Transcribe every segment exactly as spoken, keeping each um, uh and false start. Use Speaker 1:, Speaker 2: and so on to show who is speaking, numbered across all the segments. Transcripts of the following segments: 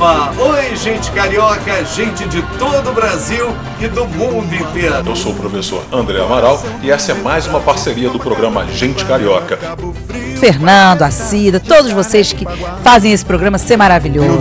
Speaker 1: programa Oi, gente carioca, gente de todo o Brasil e do mundo inteiro.
Speaker 2: Eu sou o professor André Amaral e essa é mais uma parceria do programa Gente Carioca.
Speaker 3: Fernando, a Cida, todos vocês que fazem esse programa ser maravilhoso.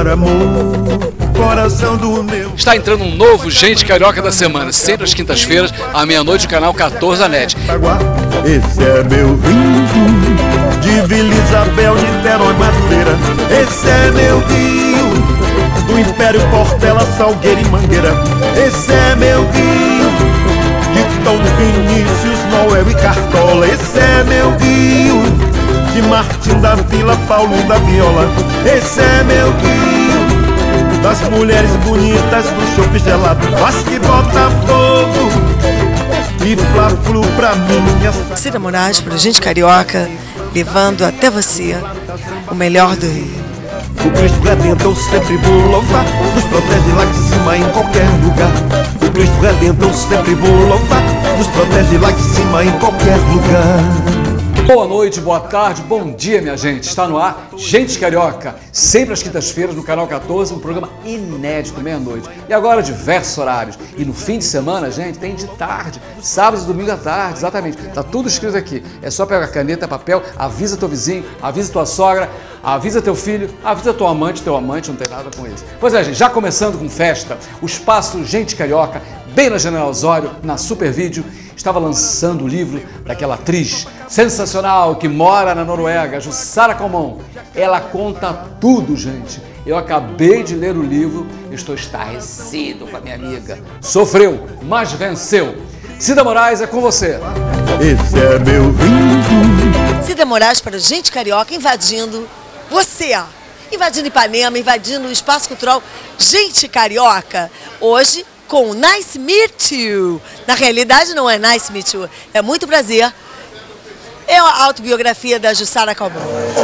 Speaker 4: Está entrando um novo Gente Carioca da semana, sempre às quintas-feiras, à meia-noite, no canal quatorze da NET.
Speaker 5: Esse é meu rio, de Vila Isabel, de Niterói, Madureira. Esse é meu rio, do Império, Portela, Salgueira e Mangueira. Esse é meu rio, de Tom Vinícius, Noel e Cartola. Esse é meu rio, de Martim da Vila, Paulo da Viola. Esse é meu rio, das mulheres bonitas, do chope gelado, Vasco, Botafogo e Fla-Flu pra mim.
Speaker 6: Cida Moraes, para Gente Carioca, levando até você o melhor do Rio.
Speaker 5: O Cristo Redentor sempre vou louvar, nos protege lá de cima em qualquer lugar. O Cristo Redentor sempre vou louvar, nos protege lá de cima em qualquer lugar.
Speaker 4: Boa noite, boa tarde, bom dia, minha gente. Está no ar Gente Carioca, sempre às quintas-feiras no canal quatorze, um programa inédito, meia-noite. E agora diversos horários. E no fim de semana, gente, tem de tarde, sábado e domingo à tarde, exatamente. Tá tudo escrito aqui. É só pegar caneta, papel, avisa teu vizinho, avisa tua sogra, avisa teu filho, avisa teu amante, teu amante, não tem nada com isso. Pois é, gente, já começando com festa, o espaço Gente Carioca, bem na General Osório, na Super Vídeo, estava lançando o livro daquela atriz sensacional que mora na Noruega, Jussara Calmon. Ela conta tudo, gente. Eu acabei de ler o livro, estou estarrecido com a minha amiga. Sofreu, mas venceu. Cida Moraes, é com você.
Speaker 5: Esse é meu rio.
Speaker 6: Cida Moraes para Gente Carioca, invadindo você, ó. Invadindo Ipanema, invadindo o espaço cultural Gente Carioca. Hoje, com Nice Meet You. Na realidade não é Nice Meet You, é muito prazer. É a autobiografia da Jussara Calmon.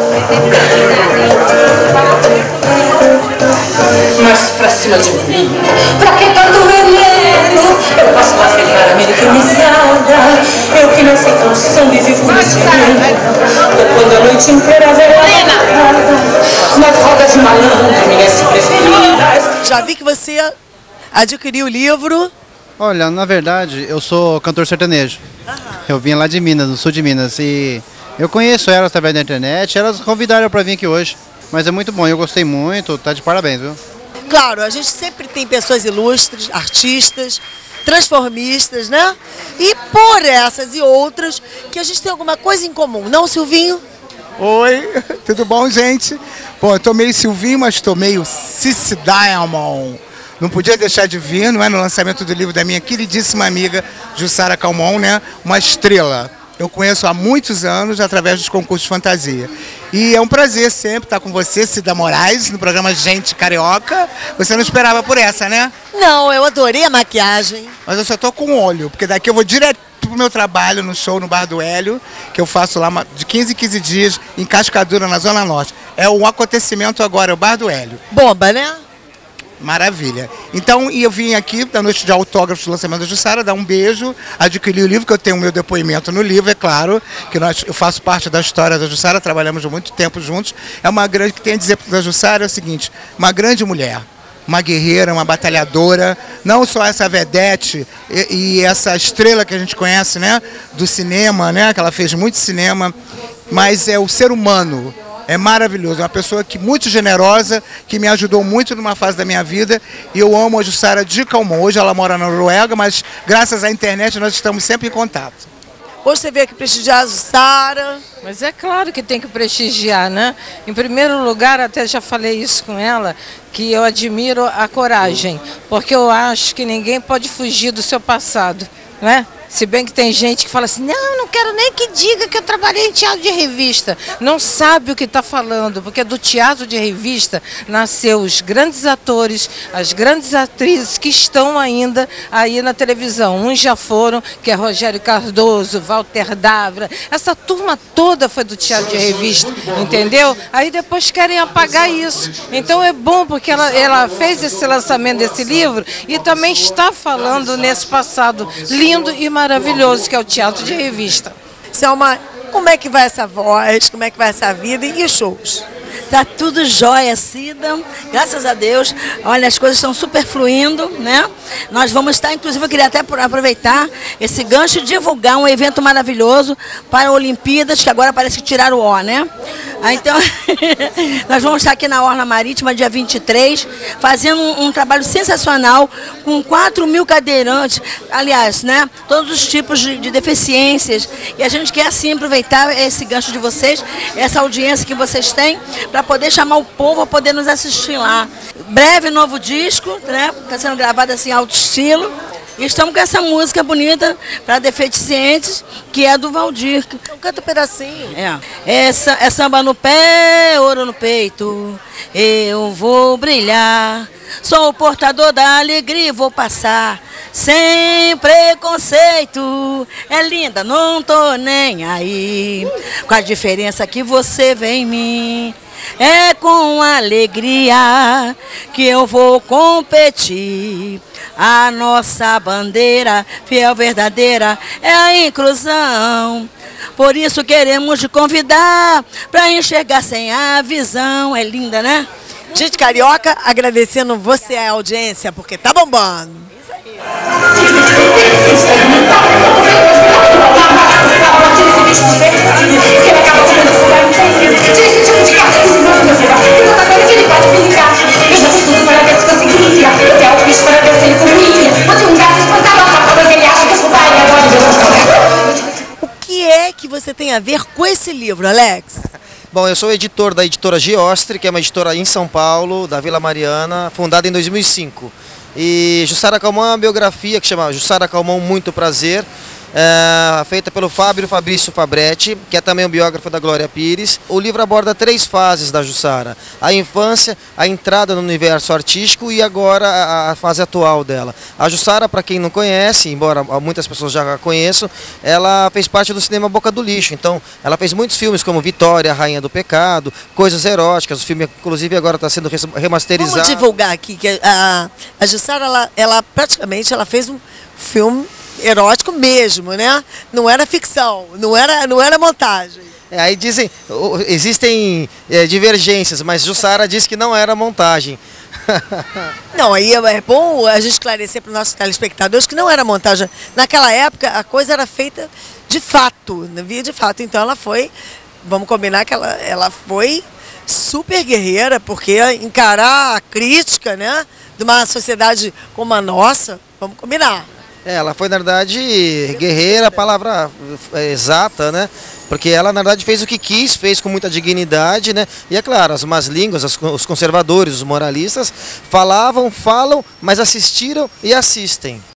Speaker 7: Mas pra cima de mim, pra que tanto veneno? Eu passo a ficar americanizada. Eu que não sei canção e vivo nesse mundo. Quando a noite inteira velada, nas rodas de malandro, minhas preferidas.
Speaker 6: Já vi que você adquiriu o livro.
Speaker 8: Olha, na verdade, eu sou cantor sertanejo. Aham. Eu vim lá de Minas, do sul de Minas, e eu conheço elas através da internet, elas convidaram para vir aqui hoje. Mas é muito bom, eu gostei muito, tá de parabéns, viu?
Speaker 6: Claro, a gente sempre tem pessoas ilustres, artistas, transformistas, né? E por essas e outras, que a gente tem alguma coisa em comum, não, Silvinho?
Speaker 9: Oi, tudo bom, gente? Bom, eu tô meio Silvinho, mas tô meio Cici Diamond. Não podia deixar de vir, não é, no lançamento do livro da minha queridíssima amiga Jussara Calmon, né? Uma estrela. Eu conheço há muitos anos através dos concursos de fantasia. E é um prazer sempre estar com você, Cida Moraes, no programa Gente Carioca. Você não esperava por essa, né?
Speaker 6: Não, eu adorei a maquiagem.
Speaker 9: Mas eu só tô com olho, porque daqui eu vou direto pro meu trabalho no show no Bar do Hélio, que eu faço lá de quinze em quinze dias em Cascadura, na Zona Norte. É um acontecimento agora, é o Bar do Hélio.
Speaker 6: Bomba, né?
Speaker 9: Maravilha. Então, e eu vim aqui da noite de autógrafos do lançamento da Jussara, dar um beijo, adquirir o livro, que eu tenho o meu depoimento no livro, é claro, que nós, eu faço parte da história da Jussara, trabalhamos há muito tempo juntos. É uma grande, que tem a dizer da Jussara é o seguinte, uma grande mulher, uma guerreira, uma batalhadora, não só essa vedete e, e essa estrela que a gente conhece, né, do cinema, né, que ela fez muito cinema, mas é o ser humano. É maravilhoso, é uma pessoa que muito generosa, que me ajudou muito numa fase da minha vida, e eu amo a Jussara de Calmon. Hoje ela mora na Noruega, mas graças à internet nós estamos sempre em contato.
Speaker 6: Hoje você veio aqui prestigiar a Jussara.
Speaker 10: Mas é claro que tem que prestigiar, né? Em primeiro lugar, até já falei isso com ela, que eu admiro a coragem, porque eu acho que ninguém pode fugir do seu passado, né? Se bem que tem gente que fala assim, não, não quero nem que diga que eu trabalhei em teatro de revista. Não sabe o que está falando, porque do teatro de revista nasceu os grandes atores, as grandes atrizes que estão ainda aí na televisão. Uns já foram, que é Rogério Cardoso, Walter Dávila, essa turma toda foi do teatro de revista, entendeu? Aí depois querem apagar isso. Então é bom, porque ela, ela fez esse lançamento desse livro e também está falando nesse passado lindo e maravilhoso. maravilhoso que é o teatro de revista.
Speaker 6: Selma, como é que vai essa voz, como é que vai essa vida e os shows?
Speaker 11: Tá tudo jóia, Cida. Graças a Deus. Olha, as coisas estão super fluindo, né? Nós vamos estar, inclusive, eu queria até aproveitar esse gancho e divulgar um evento maravilhoso para a Olimpíadas, que agora parece que tiraram o O, né? Ah, então, nós vamos estar aqui na Orla Marítima, dia vinte e três, fazendo um, um trabalho sensacional com quatro mil cadeirantes, aliás, né? Todos os tipos de, de deficiências. E a gente quer, assim, aproveitar esse gancho de vocês, essa audiência que vocês têm, para poder chamar o povo a poder nos assistir lá. Breve novo disco, né? Está sendo gravado assim, alto estilo. E estamos com essa música bonita para deficientes, que é do Valdir.
Speaker 6: Então canta um pedacinho.
Speaker 11: É. Essa, é samba no pé, ouro no peito, eu vou brilhar. Sou o portador da alegria e vou passar sem preconceito. É linda, não tô nem aí com a diferença que você vê em mim. É com alegria que eu vou competir. A nossa bandeira, fiel verdadeira, é a inclusão. Por isso queremos te convidar para enxergar sem a visão. É linda, né?
Speaker 6: Gente carioca, agradecendo você a audiência, porque tá bombando. Isso aí. O que é que você tem a ver com esse livro, Alex?
Speaker 12: Bom, eu sou editor da editora Giostre, que é uma editora em São Paulo, da Vila Mariana, fundada em dois mil e cinco. E Jussara Calmon é uma biografia que chama Jussara Calmon Muito Prazer, é, feita pelo Fábio Fabrício Fabretti, que é também um biógrafo da Glória Pires. O livro aborda três fases da Jussara: a infância, a entrada no universo artístico e agora a, a fase atual dela. A Jussara, para quem não conhece, embora muitas pessoas já a conheçam, ela fez parte do cinema Boca do Lixo. Então, ela fez muitos filmes como Vitória, a Rainha do Pecado, coisas eróticas. O filme, inclusive, agora está sendo remasterizado.
Speaker 6: Vamos divulgar aqui que a, a Jussara, ela, ela praticamente ela fez um filme erótico mesmo, né? Não era ficção, não era, não era montagem.
Speaker 12: É, aí dizem, existem é, divergências, mas Jussara disse que não era montagem.
Speaker 6: Não, aí é bom a gente esclarecer para os nossos telespectadores que não era montagem. Naquela época a coisa era feita de fato, via de fato. Então ela foi, vamos combinar que ela, ela foi super guerreira, porque encarar a crítica, né, de uma sociedade como a nossa, vamos combinar.
Speaker 12: É, ela foi, na verdade, guerreira, a palavra exata, né? Porque ela, na verdade, fez o que quis, fez com muita dignidade, né? E é claro, as más línguas, os conservadores, os moralistas, falavam, falam, mas assistiram e assistem.